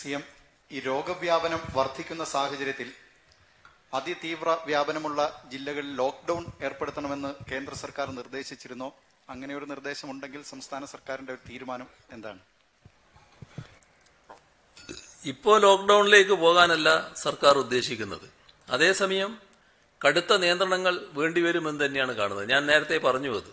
CM, ഈ രോഗവ്യാപനം വർദ്ധിക്കുന്ന സാഹചര്യത്തിൽ അതിതീവ്ര വ്യാപനമുള്ള ജില്ലകളിൽ ലോക്ക്ഡൌൺ ഏർപ്പെടുത്തണമെന്ന് കേന്ദ്ര സർക്കാർ നിർദ്ദേശിച്ചിരുന്നോ? അങ്ങനെ ഒരു നിർദ്ദേശമുണ്ടെങ്കിൽ സംസ്ഥാന സർക്കാരിന്റെ ഒരു തീരുമാനം എന്താണ്? ഇപ്പോൾ ലോക്ക്ഡൌണിലേക്ക് പോകാനല്ല സർക്കാർ ഉദ്ദേശിക്കുന്നത്. അതേസമയം കടുത്ത നിയന്ത്രണങ്ങൾ വേണ്ടിവരുമെന്ന് തന്നെയാണ് കാണുന്നത്. ഞാൻ നേരത്തെ പറഞ്ഞു അത്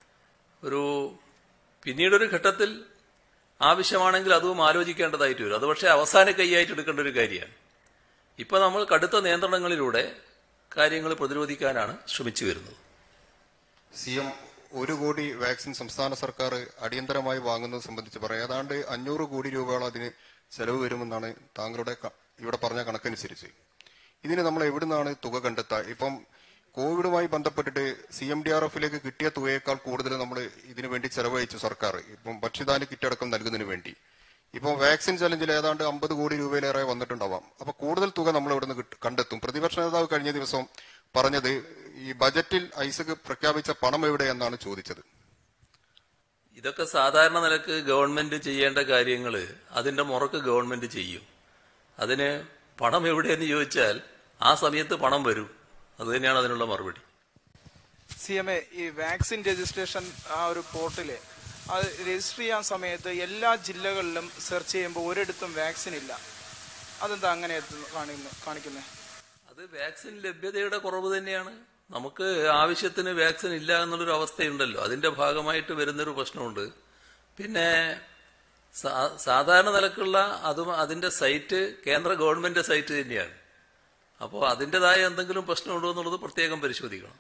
പിന്നീടൊരു ഘട്ടത്തിൽ ആവശ്യമാണെങ്കിൽ അതും ആലോചിക്കേണ്ടതായിട്ട് വരും. അത് പക്ഷേ അവസാന കൈയായിട്ട് എടുക്കേണ്ട ഒരു കാര്യമാണ്. ഇപ്പൊ നമ്മൾ കടുത്ത നിയന്ത്രണങ്ങളിലൂടെ കാര്യങ്ങൾ പ്രതിരോധിക്കാനാണ് ശ്രമിച്ചു വരുന്നത്. CM, 1 കോടി വാക്സിൻ സംസ്ഥാന സർക്കാർ അടിയന്തരമായി വാങ്ങുന്നത് സംബന്ധിച്ച് പറയാം. ഏതാണ്ട് 500 കോടി രൂപയോളം അതിന് ചെലവ് വരുമെന്നാണ് താങ്കളുടെ ഇവിടെ പറഞ്ഞ കണക്കനുസരിച്ച്. ഇതിന് നമ്മൾ എവിടുന്നാണ് തുക കണ്ടെത്തുക? ഇപ്പം കോവിഡുമായി ബന്ധപ്പെട്ടിട്ട് CMDRF-ലേക്ക് കിട്ടിയ തുകയേക്കാൾ കൂടുതൽ നമ്മൾ ഇതിനു വേണ്ടി ചെലവഴിച്ചു സർക്കാർ. ഇപ്പം ഭക്ഷ്യധാന്യ കിറ്റ് അടക്കം നൽകുന്നതിന് വേണ്ടി. ഇപ്പം വാക്സിൻ ചലഞ്ചിൽ ഏതാണ്ട് 50 കോടി രൂപയിലേറെ വന്നിട്ടുണ്ടാവാം. അപ്പൊ കൂടുതൽ തുക നമ്മൾ ഇവിടുന്ന് കണ്ടെത്തും. പ്രതിപക്ഷ നേതാവ് കഴിഞ്ഞ ദിവസം പറഞ്ഞത് ഈ ബജറ്റിൽ ഐസക് പ്രഖ്യാപിച്ച പണം എവിടെ എന്നാണ് ചോദിച്ചത്. ഇതൊക്കെ സാധാരണ നിലക്ക് ഗവൺമെന്റ് ചെയ്യേണ്ട കാര്യങ്ങൾ അതിന്റെ മുറക്ക് ഗവൺമെന്റ് ചെയ്യും. അതിന് പണം എവിടെയെന്ന് ചോദിച്ചാൽ ആ സമയത്ത് പണം വരും. അത് തന്നെയാണ് അതിനുള്ള മറുപടി. CM, ഈ വാക്സിൻ രജിസ്ട്രേഷൻ ആ ഒരു പോർട്ടല് അത് രജിസ്റ്റർ ചെയ്യാൻ സമയത്ത് എല്ലാ ജില്ലകളിലും സെർച്ച് ചെയ്യുമ്പോൾ ഒരിടത്തും വാക്സിൻ ഇല്ല. അതെന്താ അങ്ങനെ കാണിക്കുന്നത്? അത് വാക്സിൻ ലഭ്യതയുടെ കുറവ് തന്നെയാണ്. നമുക്ക് ആവശ്യത്തിന് വാക്സിൻ ഇല്ല എന്നുള്ളൊരു അവസ്ഥയുണ്ടല്ലോ. അതിന്റെ ഭാഗമായിട്ട് വരുന്നൊരു പ്രശ്നമുണ്ട്. പിന്നെ സാധാരണ നിലക്കുള്ള അതും അതിന്റെ സൈറ്റ് കേന്ദ്ര ഗവൺമെന്റ് സൈറ്റ് തന്നെയാണ്. അപ്പോൾ അതിൻ്റെതായ എന്തെങ്കിലും പ്രശ്നമുണ്ടോ എന്നുള്ളത് പ്രത്യേകം പരിശോധിക്കണം.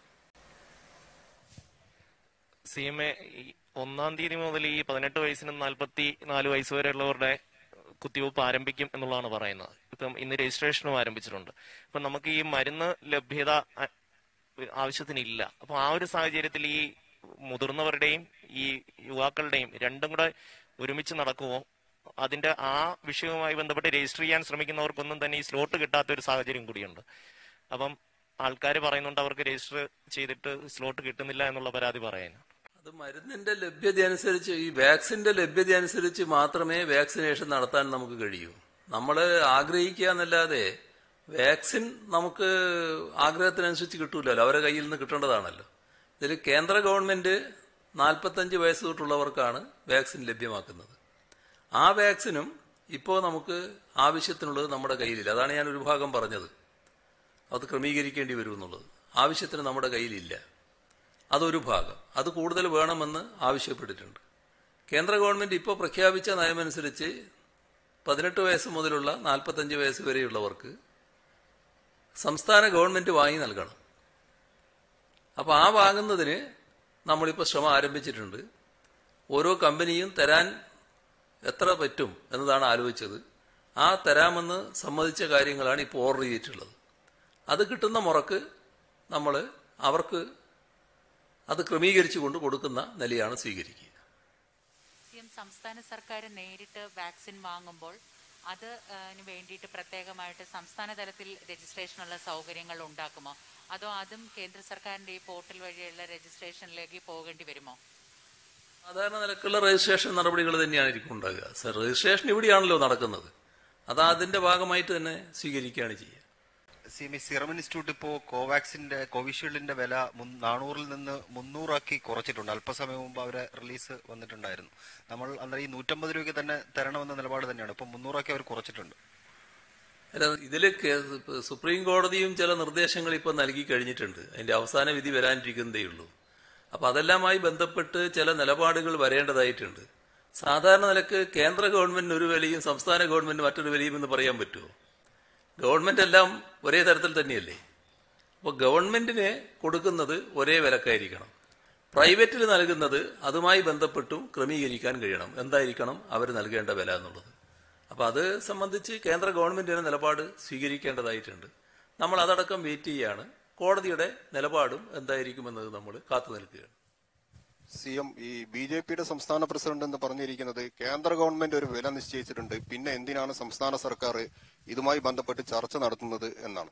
CM, 1-ാം തീയതി മുതൽ ഈ 18 വയസ്സിനും 44 വയസ്സ് വരെയുള്ളവരുടെ കുത്തിവയ്പ്പ് ആരംഭിക്കും എന്നുള്ളതാണ് പറയുന്നത്. ഇപ്പം ഇന്ന് രജിസ്ട്രേഷനും ആരംഭിച്ചിട്ടുണ്ട്. അപ്പൊ നമുക്ക് ഈ മരുന്ന് ലഭ്യത ആവശ്യത്തിനില്ല. അപ്പൊ ആ ഒരു സാഹചര്യത്തിൽ ഈ മുതിർന്നവരുടെയും ഈ യുവാക്കളുടെയും രണ്ടും കൂടെ ഒരുമിച്ച് നടക്കുമോ? അതിന്റെ ആ വിഷയവുമായി ബന്ധപ്പെട്ട് രജിസ്റ്റർ ചെയ്യാൻ ശ്രമിക്കുന്നവർക്കൊന്നും തന്നെ ഈ സ്ലോട്ട് കിട്ടാത്ത ഒരു സാഹചര്യം കൂടിയുണ്ട്. അപ്പം ആൾക്കാർ പറയുന്നുണ്ട് അവർക്ക് രജിസ്റ്റർ ചെയ്തിട്ട് സ്ലോട്ട് കിട്ടുന്നില്ല എന്നുള്ള പരാതി പറയാൻ. അത് മരുന്നിന്റെ ലഭ്യത അനുസരിച്ച്, ഈ വാക്സിന്റെ ലഭ്യത അനുസരിച്ച് മാത്രമേ വാക്സിനേഷൻ നടത്താൻ നമുക്ക് കഴിയൂ. നമ്മൾ ആഗ്രഹിക്കുക എന്നല്ലാതെ വാക്സിൻ നമുക്ക് ആഗ്രഹത്തിനനുസരിച്ച് കിട്ടൂലല്ലോ. അവരെ കയ്യിൽ നിന്ന് കിട്ടേണ്ടതാണല്ലോ. ഇതിൽ കേന്ദ്ര ഗവൺമെന്റ് 45 വയസ്സ് തൊട്ടുള്ളവർക്കാണ് വാക്സിൻ ലഭ്യമാക്കുന്നത്. ആ വാക്സിനും ഇപ്പോൾ നമുക്ക് ആവശ്യത്തിനുള്ളത് നമ്മുടെ കയ്യിലില്ല. അതാണ് ഞാൻ ഒരു ഭാഗം പറഞ്ഞത്. അത് ക്രമീകരിക്കേണ്ടി വരും എന്നുള്ളത്. ആവശ്യത്തിന് നമ്മുടെ കയ്യിലില്ല. അതൊരു ഭാഗം. അത് കൂടുതൽ വേണമെന്ന് ആവശ്യപ്പെട്ടിട്ടുണ്ട്. കേന്ദ്ര ഗവൺമെന്റ് ഇപ്പോൾ പ്രഖ്യാപിച്ച നയമനുസരിച്ച് 18 വയസ്സ് മുതലുള്ള 45 വയസ്സ് വരെയുള്ളവർക്ക് സംസ്ഥാന ഗവൺമെന്റ് വാങ്ങി നൽകണം. അപ്പോൾ ആ വാങ്ങുന്നതിന് നമ്മളിപ്പോൾ ശ്രമം ആരംഭിച്ചിട്ടുണ്ട്. ഓരോ കമ്പനിയും തരാൻ എത്ര പറ്റും എന്നതാണ് ആലോചിച്ചത്. ആ തരാമെന്ന് സമ്മതിച്ച കാര്യങ്ങളാണ് ഇപ്പോൾ ഓർഡർ ചെയ്തിട്ടുള്ളത്. അത് കിട്ടുന്ന മുറക്ക് നമ്മൾ അവർക്ക് അത് ക്രമീകരിച്ചുകൊണ്ട് കൊടുക്കുന്ന നിലയാണ് സ്വീകരിക്കുക. സംസ്ഥാന സർക്കാർ നേരിട്ട് വാക്സിൻ വാങ്ങുമ്പോൾ അതിന് വേണ്ടിയിട്ട് പ്രത്യേകമായിട്ട് സംസ്ഥാന തലത്തിൽ രജിസ്ട്രേഷനുള്ള സൗകര്യങ്ങൾ ഉണ്ടാക്കുമോ? അതോ അതും കേന്ദ്ര സർക്കാരിന്റെ ഈ പോർട്ടൽ വഴിയുള്ള രജിസ്ട്രേഷനിലേക്ക് പോകേണ്ടി വരുമോ? സാധാരണ നിലക്കുള്ള രജിസ്ട്രേഷൻ നടപടികൾ തന്നെയായിരിക്കും ഉണ്ടാകുക. രജിസ്ട്രേഷൻ ഇവിടെയാണല്ലോ നടക്കുന്നത്. അത് അതിന്റെ ഭാഗമായിട്ട് തന്നെ സ്വീകരിക്കുകയാണ് ചെയ്യുക. സിറം ഇൻസ്റ്റിറ്റ്യൂട്ട് ഇപ്പോൾ കോവിഷീൽഡിന്റെ വില 400-ൽ നിന്ന് 300 കുറച്ചിട്ടുണ്ട്. അല്പസമയം മുമ്പ് അവരെ റിലീസ് വന്നിട്ടുണ്ടായിരുന്നു. നമ്മൾ അന്നേരം ഈ 150 രൂപയ്ക്ക് തന്നെ തരണമെന്ന നിലപാട് തന്നെയാണ്. ഇപ്പൊ 300 അവർ കുറച്ചിട്ടുണ്ട്. അല്ല, ഇതില് സുപ്രീം കോടതിയും ചില നിർദ്ദേശങ്ങൾ ഇപ്പൊ നൽകി കഴിഞ്ഞിട്ടുണ്ട്. അതിന്റെ അവസാന വിധി വരാനിരിക്കുന്നതേ ഉള്ളൂ. അപ്പൊ അതെല്ലാമായി ബന്ധപ്പെട്ട് ചില നിലപാടുകൾ വരേണ്ടതായിട്ടുണ്ട്. സാധാരണ നിലക്ക് കേന്ദ്ര ഗവൺമെന്റിന് ഒരു വിലയും സംസ്ഥാന ഗവൺമെന്റിന് മറ്റൊരു വിലയും എന്ന് പറയാൻ പറ്റുമോ? ഗവൺമെന്റ് എല്ലാം ഒരേ തരത്തിൽ തന്നെയല്ലേ. അപ്പോൾ ഗവൺമെന്റിന് കൊടുക്കുന്നത് ഒരേ വിലക്കായിരിക്കണം. പ്രൈവറ്റിൽ നൽകുന്നത് അതുമായി ബന്ധപ്പെട്ടും ക്രമീകരിക്കാൻ കഴിയണം. എന്തായിരിക്കണം അവർ നൽകേണ്ട വില എന്നുള്ളത്. അപ്പൊ അത് സംബന്ധിച്ച് കേന്ദ്ര ഗവൺമെന്റിന്റെ നിലപാട് സ്വീകരിക്കേണ്ടതായിട്ടുണ്ട്. നമ്മൾ അതടക്കം വെയിറ്റ് ചെയ്യാണ്. കോടതിയുടെ നിലപാടും എന്തായിരിക്കുമെന്നത് നമ്മൾ കാത്തു നിൽക്കുകയാണ്. CM, ഈ BJPയുടെ സംസ്ഥാന പ്രസിഡന്റ് എന്ന് പറഞ്ഞിരിക്കുന്നത് കേന്ദ്ര ഗവൺമെന്റ് ഒരു വില നിശ്ചയിച്ചിട്ടുണ്ട്, പിന്നെ എന്തിനാണ് സംസ്ഥാന സർക്കാർ ഇതുമായി ബന്ധപ്പെട്ട് ചർച്ച നടത്തുന്നത് എന്നാണ്.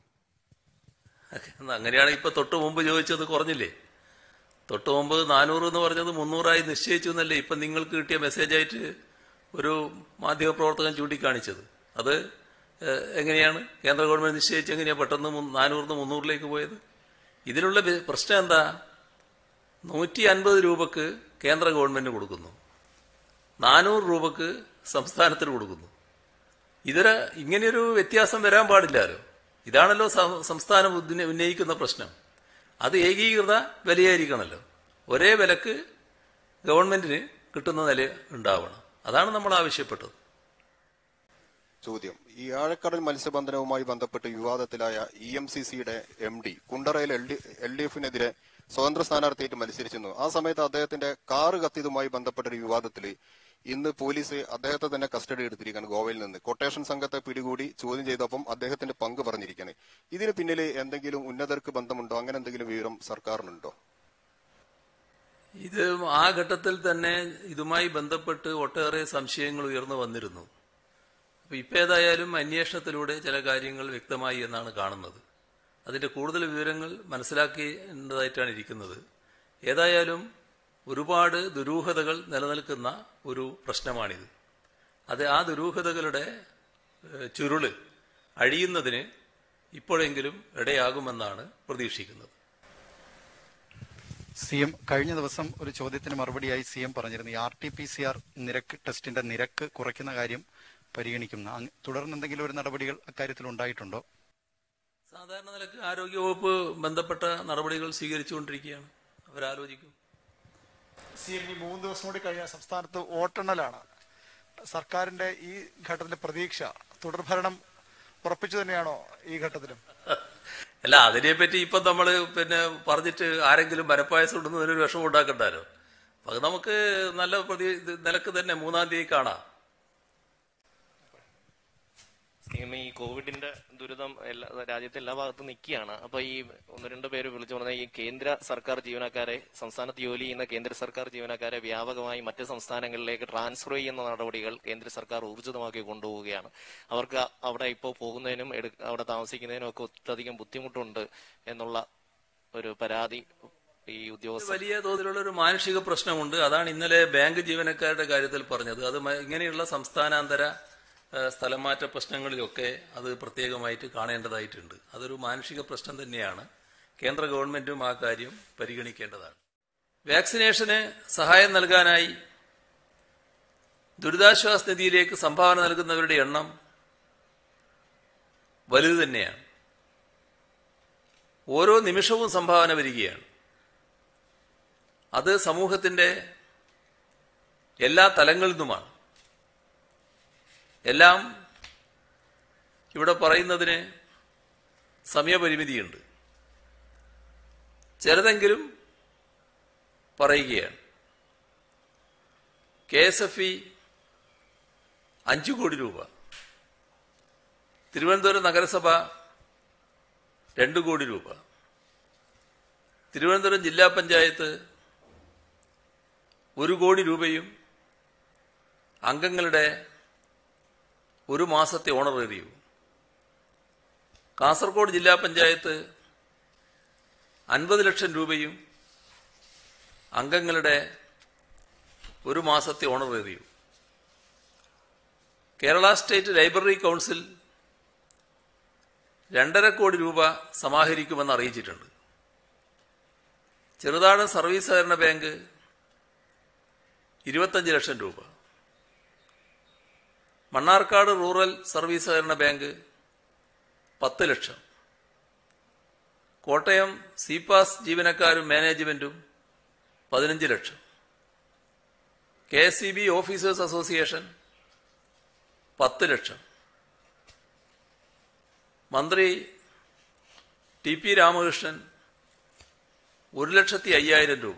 അങ്ങനെയാണ് ഇപ്പൊ തൊട്ടു മുമ്പ് ചോദിച്ചത് കുറഞ്ഞില്ലേ? തൊട്ടു മുമ്പ് 400 എന്ന് പറഞ്ഞത് 300 നിശ്ചയിച്ചു എന്നല്ലേ ഇപ്പൊ നിങ്ങൾക്ക് കിട്ടിയ മെസ്സേജായിട്ട് ഒരു മാധ്യമപ്രവർത്തകൻ ചൂണ്ടിക്കാണിച്ചത്. അത് എങ്ങനെയാണ് കേന്ദ്ര ഗവൺമെന്റ് നിശ്ചയിച്ച് എങ്ങനെയാണ് പെട്ടെന്ന് 400 300 പോയത്? ഇതിനുള്ള പ്രശ്നം എന്താ? 150 രൂപക്ക് കേന്ദ്ര ഗവൺമെന്റ് കൊടുക്കുന്നു, 400 രൂപക്ക് സംസ്ഥാനത്തിന് കൊടുക്കുന്നു. ഇങ്ങനെയൊരു വ്യത്യാസം വരാൻ പാടില്ലല്ലോ. ഇതാണല്ലോ സംസ്ഥാനം ഉന്നയിക്കുന്ന പ്രശ്നം. അത് ഏകീകൃത വിലയായിരിക്കണമല്ലോ. ഒരേ വിലക്ക് ഗവൺമെന്റിന് കിട്ടുന്ന നില ഉണ്ടാവണം. അതാണ് നമ്മൾ ആവശ്യപ്പെട്ടത്. ചോദ്യം: ഈ ആഴക്കടൽ മത്സ്യബന്ധനവുമായി ബന്ധപ്പെട്ട് വിവാദത്തിലായ EMCCയുടെ MD കുണ്ടറയിൽ LDFനെതിരെ സ്വതന്ത്ര സ്ഥാനാർത്ഥിയായിട്ട് മത്സരിച്ചിരുന്നു. ആ സമയത്ത് അദ്ദേഹത്തിന്റെ കാറ് കത്തിയതുമായി ബന്ധപ്പെട്ട ഒരു വിവാദത്തിൽ ഇന്ന് പോലീസ് അദ്ദേഹത്തെ തന്നെ കസ്റ്റഡി എടുത്തിരിക്കുകയാണ്. ഗോവയിൽ നിന്ന് കൊട്ടേഷൻ സംഘത്തെ പിടികൂടി ചോദ്യം ചെയ്തപ്പം അദ്ദേഹത്തിന്റെ പങ്ക് പറഞ്ഞിരിക്കുകയാണ്. ഇതിന് പിന്നിൽ എന്തെങ്കിലും ഉന്നതർക്ക് ബന്ധമുണ്ടോ? അങ്ങനെ എന്തെങ്കിലും വിവരം സർക്കാരിനുണ്ടോ? ഇത് ആ ഘട്ടത്തിൽ തന്നെ ഇതുമായി ബന്ധപ്പെട്ട് ഒട്ടേറെ സംശയങ്ങൾ ഉയർന്നു വന്നിരുന്നു. അപ്പൊ ഇപ്പൊ ഏതായാലും അന്വേഷണത്തിലൂടെ ചില കാര്യങ്ങൾ വ്യക്തമായി എന്നാണ് കാണുന്നത്. അതിന്റെ കൂടുതൽ വിവരങ്ങൾ മനസ്സിലാക്കേണ്ടതായിട്ടാണ് ഇരിക്കുന്നത്. ഏതായാലും ഒരുപാട് ദുരൂഹതകൾ നിലനിൽക്കുന്ന ഒരു പ്രശ്നമാണിത്. ആ ദുരൂഹതകളുടെ ചുരുള് അഴിയുന്നതിന് ഇപ്പോഴെങ്കിലും ഇടയാകുമെന്നാണ് പ്രതീക്ഷിക്കുന്നത്. CM കഴിഞ്ഞ ദിവസം ഒരു ചോദ്യത്തിന് മറുപടിയായി CM പറഞ്ഞിരുന്നു, ഈ RT-PCR ടെസ്റ്റിന്റെ നിരക്ക് കുറയ്ക്കുന്ന കാര്യം പരിഗണിക്കുന്ന. തുടർന്ന് എന്തെങ്കിലും ഒരു നടപടികൾ അക്കാര്യത്തിൽ ഉണ്ടായിട്ടുണ്ടോ? സാധാരണ നിലക്ക് ആരോഗ്യവകുപ്പ് ബന്ധപ്പെട്ട നടപടികൾ സ്വീകരിച്ചുകൊണ്ടിരിക്കുകയാണ്. അവരാലോചിക്കും. CM ഈ 3 ദിവസം കൂടി കഴിഞ്ഞ സംസ്ഥാനത്ത് വോട്ടെണ്ണലാണ്. സർക്കാരിന്റെ ഈ ഘട്ടത്തിലെ പ്രതീക്ഷ തുടർഭരണം ഉറപ്പിച്ചു തന്നെയാണോ ഈ ഘട്ടത്തിലും? അല്ല, അതിനെപ്പറ്റി ഇപ്പൊ നമ്മള് പറഞ്ഞിട്ട് ആരെങ്കിലും മരപ്പായസം ഇടുന്നതിനൊരു വിഷമം ഉണ്ടാക്കണ്ടല്ലോ. അത് നമുക്ക് നല്ല നിലക്ക് തന്നെ 3-ാം തീയതി കാണാം. ഈ കോവിഡിന്റെ ദുരിതം രാജ്യത്തെ എല്ലാ ഭാഗത്തും നിൽക്കുകയാണ്. അപ്പൊ ഈ 1-2 പേര് വിളിച്ചു പറഞ്ഞ ഈ കേന്ദ്ര സർക്കാർ ജീവനക്കാരെ, സംസ്ഥാനത്ത് ജോലി ചെയ്യുന്ന കേന്ദ്ര സർക്കാർ ജീവനക്കാരെ വ്യാപകമായി മറ്റ് സംസ്ഥാനങ്ങളിലേക്ക് ട്രാൻസ്ഫർ ചെയ്യുന്ന നടപടികൾ കേന്ദ്ര സർക്കാർ ഊർജിതമാക്കി കൊണ്ടുപോവുകയാണ്. അവർക്ക് അവിടെ ഇപ്പോൾ പോകുന്നതിനും അവിടെ താമസിക്കുന്നതിനും ഒക്കെ ഒട്ടധികം ബുദ്ധിമുട്ടുണ്ട് എന്നുള്ള ഒരു പരാതി ഈ ഉദ്യോഗസ്ഥർ. വലിയ തോതിലുള്ള ഒരു മാനുഷിക പ്രശ്നമുണ്ട്. അതാണ് ഇന്നലെ ബാങ്ക് ജീവനക്കാരുടെ കാര്യത്തിൽ പറഞ്ഞത്. അത് ഇങ്ങനെയുള്ള സംസ്ഥാനാന്തര സ്ഥലമാറ്റ പ്രശ്നങ്ങളിലൊക്കെ അത് പ്രത്യേകമായിട്ട് കാണേണ്ടതായിട്ടുണ്ട്. അതൊരു മാനുഷിക പ്രശ്നം തന്നെയാണ്. കേന്ദ്ര ഗവൺമെന്റും ആ കാര്യം പരിഗണിക്കേണ്ടതാണ്. വാക്സിനേഷന് സഹായം നൽകാനായി ദുരിതാശ്വാസ നിധിയിലേക്ക് സംഭാവന നൽകുന്നവരുടെ എണ്ണം വലുത് തന്നെയാണ്. ഓരോ നിമിഷവും സംഭാവന വരികയാണ്. അത് സമൂഹത്തിന്റെ എല്ലാ തലങ്ങളിൽ നിന്നുമാണ്. എല്ലാം ഇവിടെ പറയുന്നതിന് സമയപരിമിതിയുണ്ട്. ചിലതെങ്കിലും പറയുകയാണ്. KSFE 5 കോടി രൂപ, തിരുവനന്തപുരം നഗരസഭ 2 കോടി രൂപ, തിരുവനന്തപുരം ജില്ലാ പഞ്ചായത്ത് 1 കോടി രൂപയും അംഗങ്ങളുടെ ഒരു മാസത്തെ ഓണറേറിയവും, കാസർഗോഡ് ജില്ലാ പഞ്ചായത്ത് 50 ലക്ഷം രൂപയും അംഗങ്ങളുടെ ഒരു മാസത്തെ ഓണറേറിയവും, Kerala state library council 2.5 crore രൂപ സമാഹരിക്കുമെന്ന് അറിയിച്ചിട്ടുണ്ട്. ചെറുതാഴം സർവീസ് സഹകരണ ബാങ്ക് 25 ലക്ഷം രൂപ, മണ്ണാർക്കാട് റൂറൽ സർവീസ് സഹകരണ ബാങ്ക് 10 ലക്ഷം, കോട്ടയം സിപാസ് ജീവനക്കാരും മാനേജ്മെന്റും 15 lakh, KSEB officers association 10 lakh, മന്ത്രി TP രാമകൃഷ്ണൻ 1,05,000 രൂപ,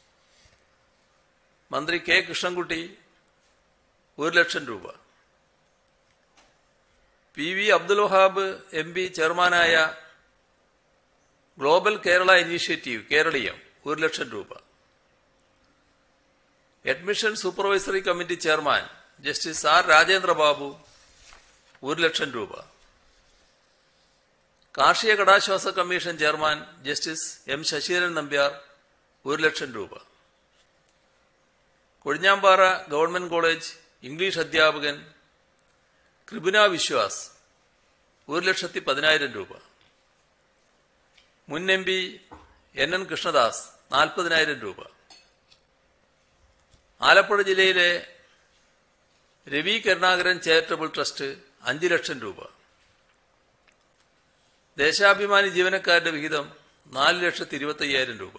മന്ത്രി K കൃഷ്ണൻകുട്ടി 1 ലക്ഷം രൂപ, PV അബ്ദുൽ വഹാബ് MP ചെയർമാനായ ഗ്ലോബൽ കേരള ഇനീഷ്യേറ്റീവ് കേരളീയം 1 ലക്ഷം രൂപ, admission supervisory committee chairman justice R Rajendra Babu 1 lakh രൂപ, കാർഷിക കടാശ്വാസ commission chairman justice M Sasidharan Nambiar 1 lakh രൂപ, കൊഴിഞ്ഞാമ്പാറ ഗവൺമെന്റ് കോളേജ് ഇംഗ്ലീഷ് അധ്യാപകൻ കൃപുന വിശ്വാസ് 1,10,000 രൂപ. മുൻ എം പി NN കൃഷ്ണദാസ് 40,000 രൂപ. ആലപ്പുഴ ജില്ലയിലെ രവി കരുണാകരൻ ചാരിറ്റബിൾ ട്രസ്റ്റ് 5 ലക്ഷം രൂപ. ദേശാഭിമാനി ജീവനക്കാരുടെ വിഹിതം 4,25,000 രൂപ.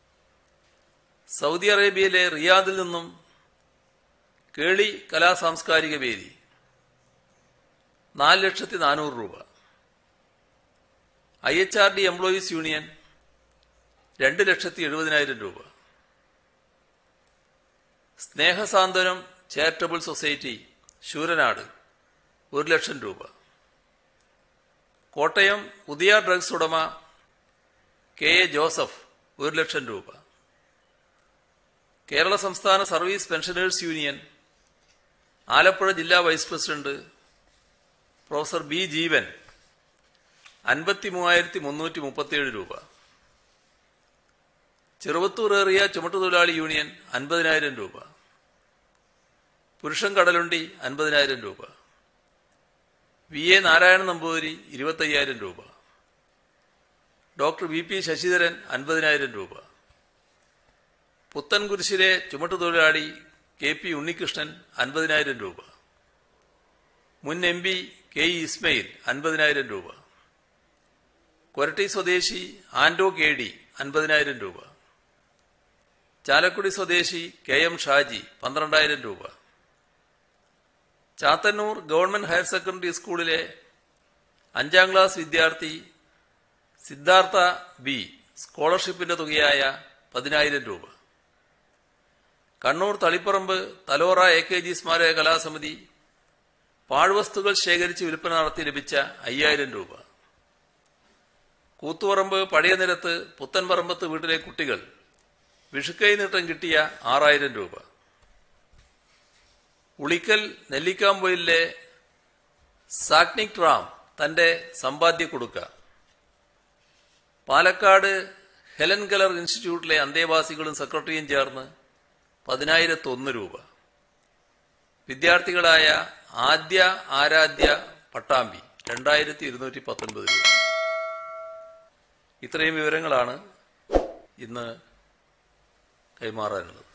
സൗദി അറേബ്യയിലെ റിയാദിൽ നിന്നും കേളി കലാ സാംസ്കാരിക വേദി 4,400,000 രൂപ. IHRD എംപ്ലോയീസ് യൂണിയൻ 2,70,000 രൂപ. സ്നേഹസാന്ത്വനം ചാരിറ്റബിൾ സൊസൈറ്റി ശൂരനാട് 1 ലക്ഷം രൂപ. കോട്ടയം ഉദയ ഡ്രഗ്സ് ഉടമ KA ജോസഫ് 1 ലക്ഷം രൂപ. കേരള സംസ്ഥാന സർവീസ് പെൻഷനേഴ്സ് യൂണിയൻ ആലപ്പുഴ ജില്ലാ vice president professor B Jeevan 53,337 രൂപ. ചെറുവത്തൂർ ഏറിയ ചുമട്ടുതൊഴിലാളി യൂണിയൻ 50,000 രൂപ. പുരുഷൻ കടലുണ്ടി 50,000 രൂപ. VA നാരായണൻ നമ്പൂതിരി 25,000 രൂപ. ഡോക്ടർ VP ശശിധരൻ 50,000 രൂപ. പുത്തൻകുരിശിലെ ചുമട്ടുതൊഴിലാളി KP ഉണ്ണികൃഷ്ണൻ 50,000 രൂപ. മുൻ MP KE ഇസ്മയിൽ 50,000 രൂപ. കൊരട്ടി സ്വദേശി ആൻഡോ KD 50,000 രൂപ. ചാലക്കുടി സ്വദേശി KM ഷാജി 12,000 രൂപ. ചാത്തന്നൂർ ഗവൺമെന്റ് ഹയർ സെക്കൻഡറി സ്കൂളിലെ 5ാം ക്ലാസ് വിദ്യാർത്ഥി സിദ്ധാർത്ഥ B സ്കോളർഷിപ്പിന്റെ തുകയായ 10,000 രൂപ. കണ്ണൂർ തളിപ്പറമ്പ് തലോറ AKG സ്മാരക കലാസമിതി പാഴ്വസ്തുക്കൾ ശേഖരിച്ച് വിൽപ്പന നടത്തി ലഭിച്ച 5,000 രൂപ. കൂത്തുപറമ്പ് പഴയ നിരത്ത് പുത്തൻപറമ്പത്ത് വീട്ടിലെ കുട്ടികൾ വിഷുക്കൈ നീട്ടം കിട്ടിയ 6,000 രൂപ. ഉളിക്കൽ നെല്ലിക്കാമ്പൊയിലെ സാക്നിക് റാം തന്റെ സമ്പാദ്യ കൊടുക്ക. പാലക്കാട് ഹെലൻ കെലർ ഇൻസ്റ്റിറ്റ്യൂട്ടിലെ അന്തേവാസികളും സെക്രട്ടറിയും ചേർന്ന് 10,001 രൂപ. വിദ്യാർത്ഥികളായ ആദ്യ ആരാധ്യ പട്ടാമ്പി 2,219 രൂപ. ഇത്രയും വിവരങ്ങളാണ് ഇന്ന് കൈമാറാനുള്ളത്.